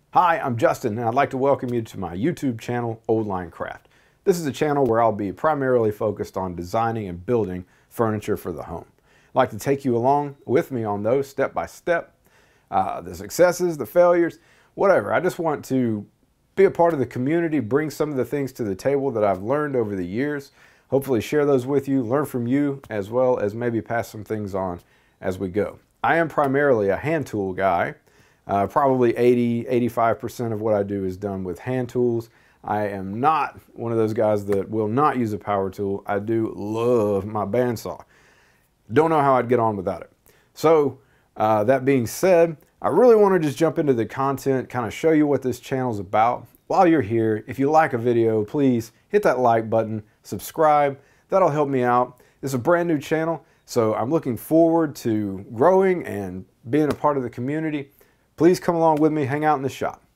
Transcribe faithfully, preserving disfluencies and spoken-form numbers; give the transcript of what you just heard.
Hi, I'm Justin, and I'd like to welcome you to my YouTube channel, Old Line Craft. This is a channel where I'll be primarily focused on designing and building furniture for the home. I'd like to take you along with me on those step by step, uh, the successes, the failures, whatever. I just want to be a part of the community, bring some of the things to the table that I've learned over the years, hopefully share those with you, learn from you, as well as maybe pass some things on as we go. I am primarily a hand tool guy. Uh, probably eighty, eighty-five percent of what I do is done with hand tools. I am not one of those guys that will not use a power tool. I do love my bandsaw. Don't know how I'd get on without it. So uh, that being said, I really want to just jump into the content, kind of show you what this channel's about. While you're here, if you like a video, please hit that like button, subscribe. That'll help me out. It's a brand new channel, so I'm looking forward to growing and being a part of the community. Please come along with me, hang out in the shop.